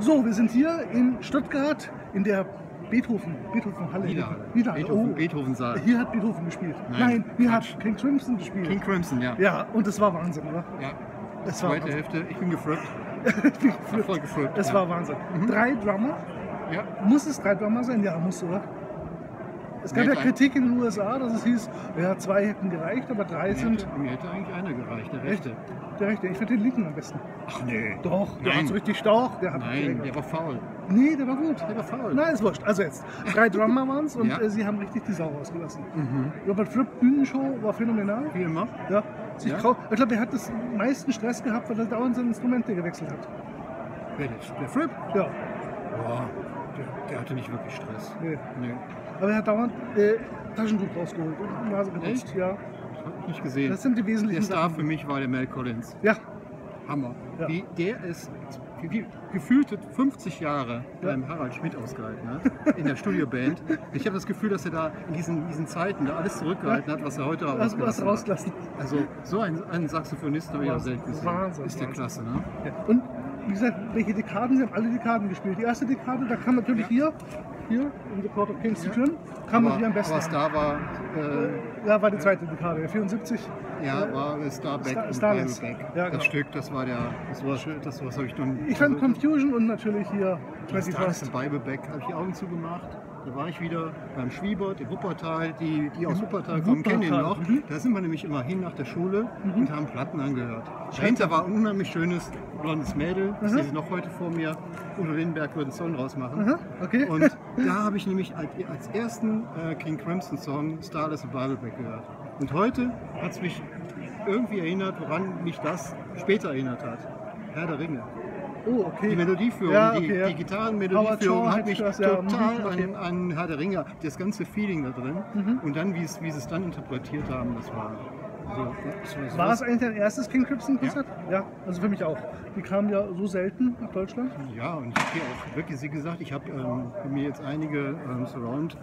So, wir sind hier in Stuttgart in der Beethoven-Halle. Wieder. Oh, Beethoven-Saal. hier hat Beethoven gespielt. Nein, hier hat King Crimson gespielt. King Crimson, ja. Ja, und das war Wahnsinn, oder? Ja. Das war Zweite Wahnsinn. Hälfte, ich bin geflippt. Voll geflippt. Das war Wahnsinn. 3 Drummer. Ja. Muss es 3 Drummer sein? Ja, muss, oder? Es gab ja Kritik in den USA, dass es hieß, ja, 2 hätten gereicht, aber 3 sind... Mir hätte eigentlich einer gereicht, der rechte. Der rechte. Ich finde den linken am besten. Ach nee. Doch, der Nein. hat so richtig Stauch. Der hat Nein, der war faul. Nee, der war gut. Der war faul. Nein, ist wurscht. Also jetzt, 3 Drummer waren es und Ja. sie haben richtig die Sau rausgelassen. Robert Fripp, Bühnenshow, war phänomenal. Wie immer. Ja. Ja. Ich glaube, er hat das meisten Stress gehabt, weil er dauernd seine Instrumente gewechselt hat. Wer ist der Fripp? Ja. Boah, der hatte nicht wirklich Stress. Nee. Nee. Aber er hat dauernd Taschentuch rausgeholt und die Nase geputzt. Echt? Ja. Das hab ich nicht gesehen. Das sind die wesentlichen Der Star Sachen. für mich war der Mel Collins. Ja. Hammer. Ja. Der ist gefühlte 50 Jahre beim Harald Schmidt ausgehalten hat, in der Studioband. Ich habe das Gefühl, dass er da in diesen Zeiten da alles zurückgehalten hat, was er heute Was ausgelassen hat. rausgelassen. Also so einen Saxophonisten habe ich auch selten gesehen. Wahnsinn, Ist der Wahnsinn. klasse, ne? Ja. Und wie gesagt, welche Dekaden? Sie haben alle Dekaden gespielt. Die erste Dekade, da kam natürlich hier in The Court of Kings zu Türen, kam natürlich am besten. Aber Star war, Ja, war die zweite Dekade, 74. war Starback und Starless. Bible Back. Ja, genau. Das Stück, das war schön, das was habe ich nun. Ich fand Confusion und natürlich hier Starless 21st. und Bible Back habe ich die Augen zugemacht. Da war ich wieder beim Schwiebert in Wuppertal. Die aus Wuppertal kommen, kennen den noch. Da sind wir nämlich immer hin nach der Schule und haben Platten angehört. Dahinter war ein unheimlich schönes blondes Mädel. Ich sehe sie noch heute vor mir. Udo Lindenberg würde einen Song draus machen. Okay. Und da habe ich nämlich als ersten King Crimson Song Starless und Bible Back gehört. Und heute hat es mich irgendwie erinnert, woran mich das später erinnert hat. Herr der Ringe. Oh, okay. Die Melodieführung, Ja, okay, ja. die Gitarrenmelodieführung Howard Shaw hat mich das, ja. total Okay. an Herr der Ringe, das ganze Feeling da drin. Und dann, wie sie es dann interpretiert haben, das war so. War es eigentlich dein erstes King Crimson Konzert? Ja, also für mich auch. Die kamen ja so selten nach Deutschland. Ja, und ich habe hier auch wirklich, wie gesagt, ich habe mir jetzt einige Surround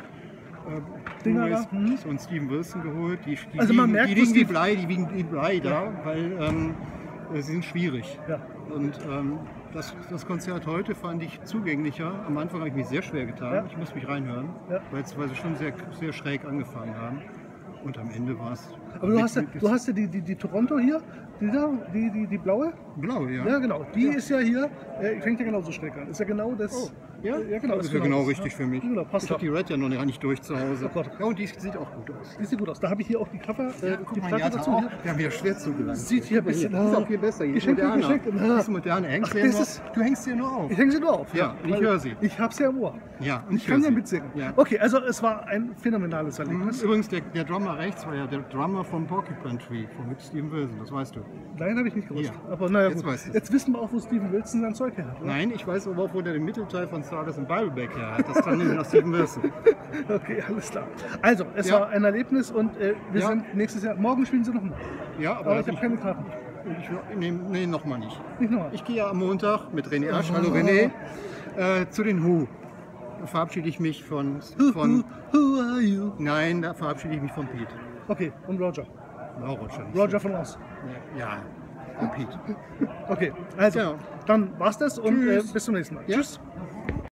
Dinger Blu-rays da, und Steven Wilson geholt. Die Also man liegen, merkt, die dass liegen wie Blei da, weil sie sind schwierig. Ja. Und das Konzert heute fand ich zugänglicher. Am Anfang habe ich mich sehr schwer getan. Ja. Ich muss mich reinhören, Ja. weil sie schon sehr, sehr schräg angefangen haben. Und am Ende war es. Aber du hast ja die Toronto hier, die blaue. blau, ja. Ja, genau. Die ist ja hier, fängt ja genauso schräg an. Ist ja genau das. Ja, ja genau. das ist ja genau richtig für mich. Genau, passt Ich habe die Red ja noch nicht durch zu Hause. Oh Gott. Ja, und die sieht auch gut aus. Die sieht gut aus. Da habe ich hier auch die Cover, Guck die mal, Platte hier dazu. auch. Hier. Wir haben hier schwer zugelangt. Sieht hier ein bisschen Das ist auch viel besser. Hier ist Geschenk, moderner. Geschenk. Das ist moderne. Hängst Ach, du, das ja ist- du hängst dir nur auf. Ich hänge sie nur auf. Ja, ich weil höre sie. Ich habe sie ja im Ohr. Ja, Und ich kann ja höre sie. mitsingen. Ja. Okay, also es war ein phänomenales Erlebnis. Übrigens, der Drummer rechts war ja der Drummer vom Porcupine Tree, von Steven Wilson, das weißt du. Nein, habe ich nicht gewusst. Ja. Aber naja, Jetzt gut. weißt du's. Jetzt wissen wir auch, wo Steven Wilson sein Zeug her hat. Oder? Nein, ich weiß aber auch, wo der den Mittelteil von Stardust und Bible Back her hat. Das kann nicht nach Steven Wilson. Okay, alles klar. Also, es Ja. war ein Erlebnis und wir Ja. sind nächstes Jahr. Morgen spielen sie nochmal. Ja, Aber aber ich habe keine Karten. nee, nochmal nicht. Nicht nochmal. Ich gehe ja am Montag mit René Asch, hallo René, zu den Who. Da verabschiede ich mich von Who are you? nein, da verabschiede ich mich von Pete. Okay, und Roger. No, Roger. nicht. Roger von uns. Ja, von Pete. Okay, also, Genau. dann war's das und Tschüss. bis zum nächsten Mal. Ja. Tschüss.